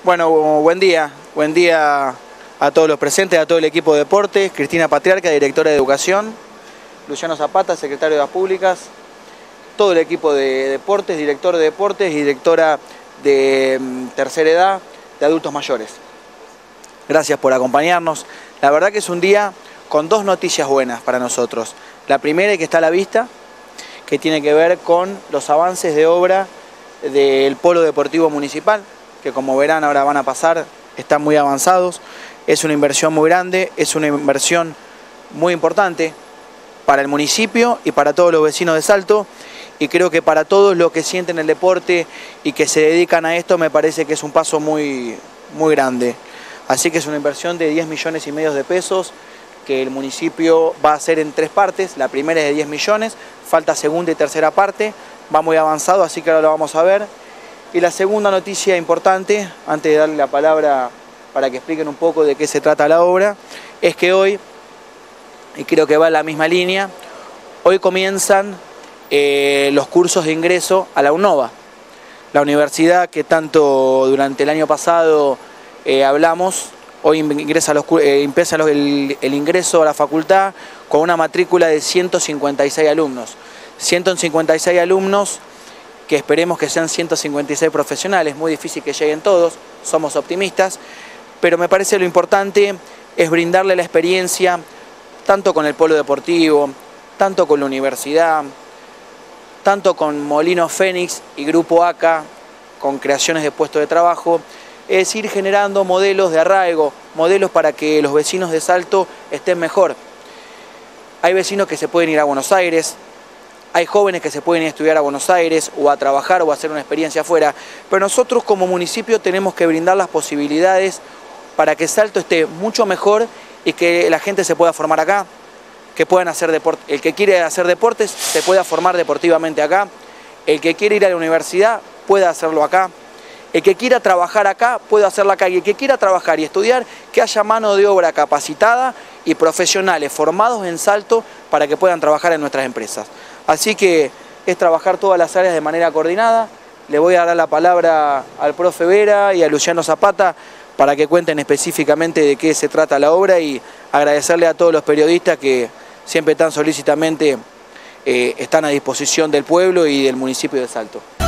Bueno, buen día a todos los presentes, a todo el equipo de deportes, Cristina Patriarca, directora de Educación, Luciano Zapata, secretario de las Públicas, todo el equipo de deportes, director de deportes y directora de tercera edad, de adultos mayores. Gracias por acompañarnos. La verdad que es un día con dos noticias buenas para nosotros. La primera, que está a la vista, que tiene que ver con los avances de obra del Polo Deportivo Municipal, que como verán ahora van a pasar, están muy avanzados. Es una inversión muy grande, es una inversión muy importante para el municipio y para todos los vecinos de Salto, y creo que para todos los que sienten el deporte y que se dedican a esto, me parece que es un paso muy grande. Así que es una inversión de 10,5 millones de pesos que el municipio va a hacer en 3 partes. La primera es de 10 millones, falta segunda y tercera parte, va muy avanzado, así que ahora lo vamos a ver. Y la segunda noticia importante, antes de darle la palabra para que expliquen un poco de qué se trata la obra, es que hoy, y creo que va en la misma línea, hoy comienzan los cursos de ingreso a la UNOVA, la universidad que tanto durante el año pasado hablamos. Hoy empieza el ingreso a la facultad con una matrícula de 156 alumnos. 156 alumnos que esperemos que sean 156 profesionales. Muy difícil que lleguen todos, somos optimistas, pero me parece lo importante es brindarle la experiencia tanto con el Polo Deportivo, tanto con la universidad, tanto con Molino Fénix y Grupo ACA, con creaciones de puestos de trabajo. Es ir generando modelos de arraigo, modelos para que los vecinos de Salto estén mejor. Hay vecinos que se pueden ir a Buenos Aires, hay jóvenes que se pueden ir a estudiar a Buenos Aires o a trabajar o a hacer una experiencia afuera, pero nosotros como municipio tenemos que brindar las posibilidades para que Salto esté mucho mejor y que la gente se pueda formar acá, que puedan hacer deporte. El que quiere hacer deportes se pueda formar deportivamente acá, el que quiere ir a la universidad pueda hacerlo acá, el que quiera trabajar acá puede hacerlo acá, y el que quiera trabajar y estudiar, que haya mano de obra capacitada y profesionales formados en Salto para que puedan trabajar en nuestras empresas. Así que es trabajar todas las áreas de manera coordinada. Le voy a dar la palabra al profe Vera y a Luciano Zapata para que cuenten específicamente de qué se trata la obra, y agradecerle a todos los periodistas que siempre tan solícitamente están a disposición del pueblo y del municipio de Salto.